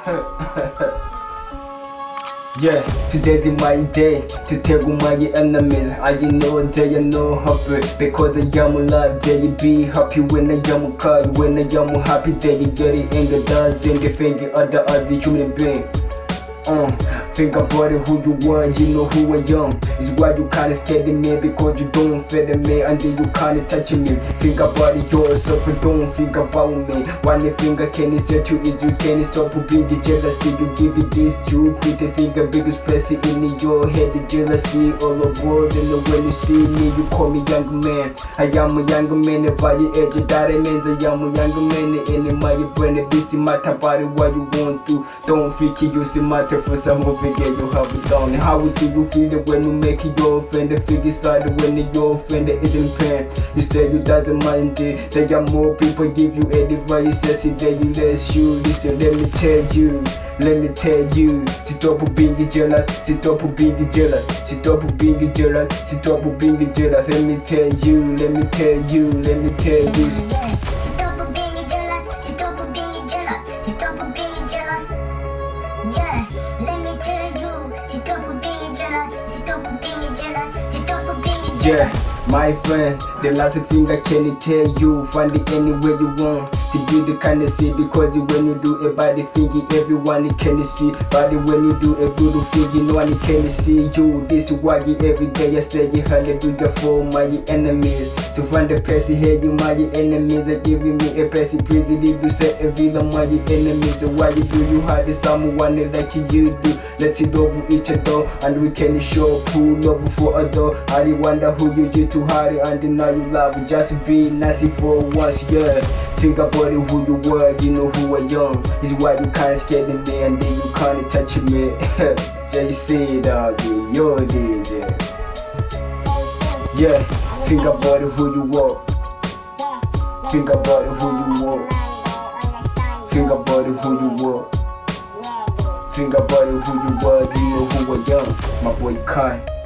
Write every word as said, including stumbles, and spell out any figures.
Yeah, today's my day to tell my enemies. I know they are no happy because I am alive. They be happy when I am cry. When I am happy, they get it in the dark. Then they think other as a human being. Uh, think about it, who you are, you know who I am. It's why you can't scare me, because you don't feed me and then you can't touch me. Think about it yourself, don't think about me. One finger can set you is you can stop being jealousy. You give it this to quit the finger, biggest place in your head, jealousy all over. And when you see me, you call me young man. I am a young man by your age, that means I am a young man. In my brain, this matter about it, what you want to. Don't freak you see matter. For some of it, yeah, you have it down. How do you feel it when you make it your friend? The figure started when your friend is in pain. You say you doesn't mind it. There are more people give you advice. Yes, they you less you. Listen, let me tell you. Let me tell you. Stop being jealous. Stop being jealous. Stop being jealous. Stop being jealous. Let me tell you. Let me tell you. Let me tell you. Stop being jealous. Stop being jealous. Stop being jealous. Yeah, let me tell you, stop being jealous, stop being jealous, stop being jealous. Yeah, my friend, the last thing I can tell you, find it anywhere you want to do the kind of see, because when you do a bad thing, everyone can see. But when you do a good thing, no one can see you. This is why every day I say hallelujah for my enemies. To find a person here, you my enemies are giving me a person. Please leave you say a villain, my enemies. Why you do you hide someone like you do? Let's love each other and we can show true love for other. I wonder who you do to hide and now you love. Just be nice for once, yeah. Think about it, who you were, you know who I am. It's why you can't scare me and then you can't touch me. J C doggy, you're D J. Yeah, think about it, who you are. Think about it, who you are. Think about it, who you are. Think about it, who you are, you know who I am. My boy Kai.